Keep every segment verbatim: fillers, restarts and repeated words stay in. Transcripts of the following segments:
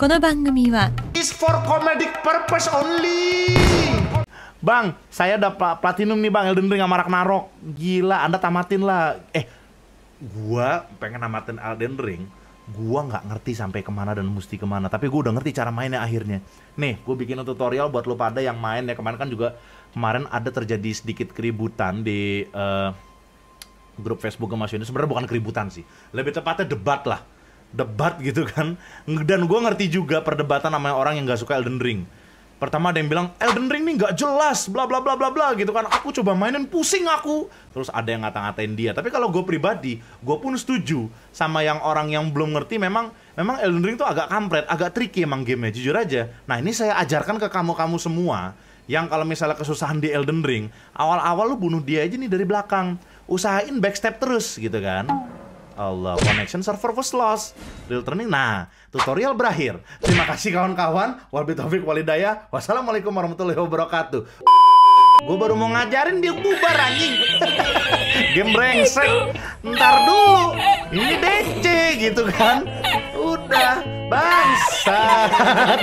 この番組は is for comedic purpose only. Bang, saya udah platinum nih bang, Elden Ring sama Ragnarok. Gila, Anda tamatin lah. Eh, gua pengen namatin Elden Ring. Gua nggak ngerti sampai kemana dan mesti kemana. Tapi gua udah ngerti cara mainnya akhirnya. Nih, gua bikin tutorial buat lo pada yang main ya. Kemarin kan juga, kemarin ada terjadi sedikit keributan di uh, grup Facebook Mas Yoni. Sebenarnya bukan keributan sih, lebih tepatnya debat lah. Debat gitu kan. Dan gue ngerti juga perdebatan sama orang yang gak suka Elden Ring. Pertama ada yang bilang Elden Ring nih gak jelas, bla bla bla bla bla gitu kan. Aku coba mainin pusing aku. Terus ada yang ngata-ngatain dia. Tapi kalau gue pribadi, gue pun setuju sama yang orang yang belum ngerti. Memang memang Elden Ring tuh agak kampret, agak tricky emang gamenya, jujur aja. Nah ini saya ajarkan ke kamu-kamu semua yang kalau misalnya kesusahan di Elden Ring, awal-awal lu bunuh dia aja nih dari belakang. Usahain backstep terus gitu kan. Allah, connection server was lost. Real turning. Nah, tutorial berakhir. Terima kasih kawan-kawan. Wabillahi taufiq walhidayah. Wassalamualaikum warahmatullahi wabarakatuh. Gue baru mau ngajarin dia bubar anjing. Game brengsek. Ntar dulu. Ini D C gitu kan. Udah bangsat.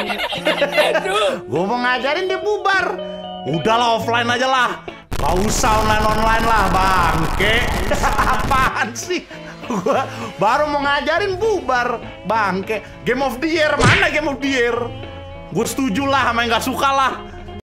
Gue mau ngajarin dia bubar. Udahlah offline aja lah. Gak usah online-online lah bangke. Apaan sih? Gua baru mau ngajarin bubar bangke. Game of the year, mana Game of the year? Gue setuju lah sama yang gak suka lah.